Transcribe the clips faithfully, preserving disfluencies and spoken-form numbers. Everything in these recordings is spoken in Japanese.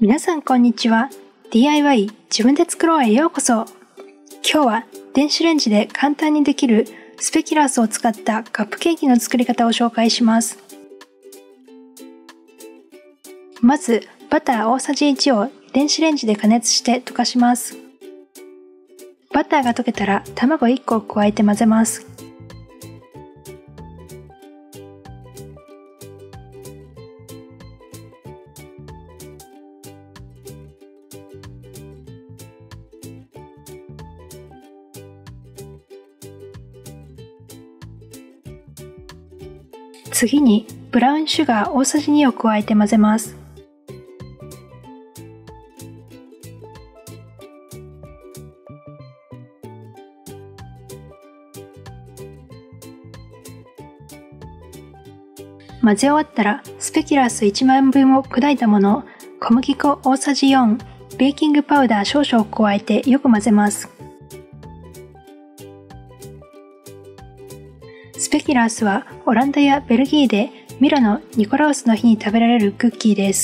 皆さんこんにちは。 ディーアイワイ 自分で作ろうへようこそ。今日は電子レンジで簡単にできるスペキュラスを使ったカップケーキの作り方を紹介します。まずバター大さじいちを電子レンジで加熱して溶かします。バターが溶けたら卵いっこを加えて混ぜます。次にブラウンシュガー大さじにを加えて混ぜます。混ぜ終わったらスペキュラスいちまんぶんを砕いたもの、小麦粉大さじよん、ベーキングパウダー少々を加えてよく混ぜます。スペキュラスはオランダやベルギーでミラノ・ニコラウスの日に食べられるクッキーです。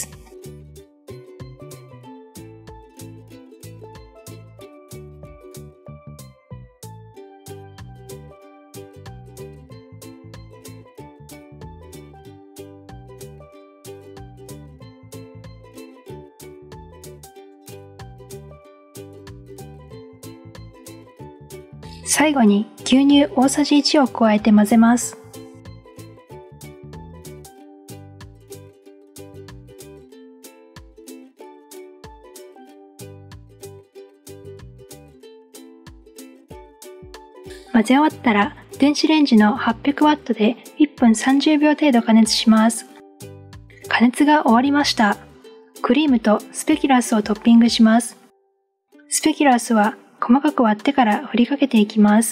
最後に牛乳大さじいちを加えて混ぜます。混ぜ終わったら電子レンジのはっぴゃくワットでいっぷんさんじゅうびょう程度加熱します。加熱が終わりました。クリームとスペキュラスをトッピングします。スペキュラスは細かく割ってから振りかけていきます。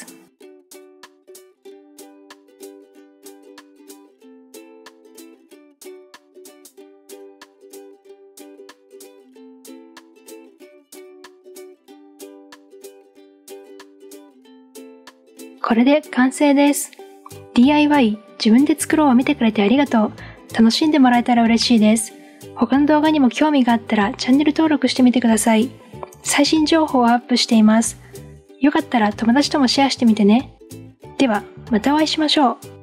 これで完成です。ディーアイワイ 自分で作ろうを見てくれてありがとう。楽しんでもらえたら嬉しいです。他の動画にも興味があったらチャンネル登録してみてください。最新情報をアップしています。よかったら友達ともシェアしてみてね。では、またお会いしましょう。